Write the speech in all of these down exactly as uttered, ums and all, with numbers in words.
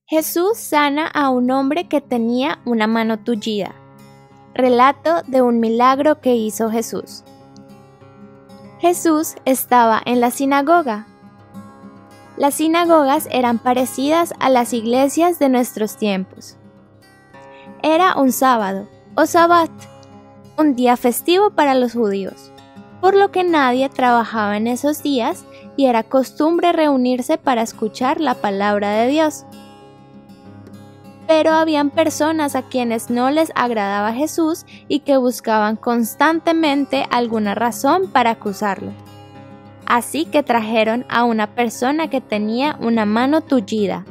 Jesús sana a un hombre que tenía una mano tullida. Relato de un milagro que hizo Jesús. Jesús estaba en la sinagoga. Las sinagogas eran parecidas a las iglesias de nuestros tiempos. Era un sábado, o sabbat, un día festivo para los judíos, por lo que nadie trabajaba en esos días y era costumbre reunirse para escuchar la palabra de Dios. Pero habían personas a quienes no les agradaba Jesús y que buscaban constantemente alguna razón para acusarlo. Así que trajeron a una persona que tenía una mano tullida.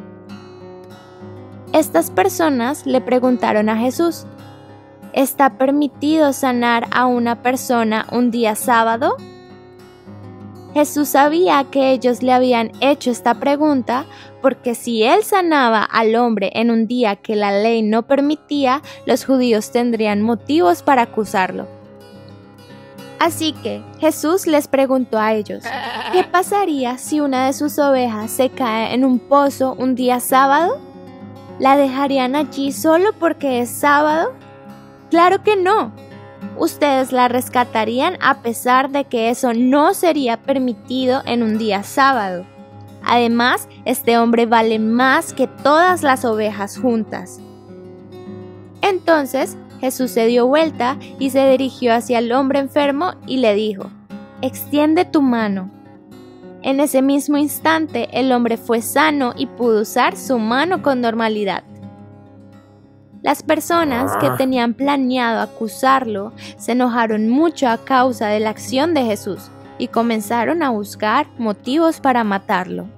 Estas personas le preguntaron a Jesús: ¿está permitido sanar a una persona un día sábado? Jesús sabía que ellos le habían hecho esta pregunta porque si él sanaba al hombre en un día que la ley no permitía, los judíos tendrían motivos para acusarlo. Así que Jesús les preguntó a ellos: ¿qué pasaría si una de sus ovejas se cae en un pozo un día sábado? ¿La dejarían allí solo porque es sábado? ¡Claro que no! Ustedes la rescatarían a pesar de que eso no sería permitido en un día sábado. Además, este hombre vale más que todas las ovejas juntas. Entonces, Jesús se dio vuelta y se dirigió hacia el hombre enfermo y le dijo: «Extiende tu mano». En ese mismo instante, el hombre fue sano y pudo usar su mano con normalidad. Las personas que tenían planeado acusarlo se enojaron mucho a causa de la acción de Jesús y comenzaron a buscar motivos para matarlo.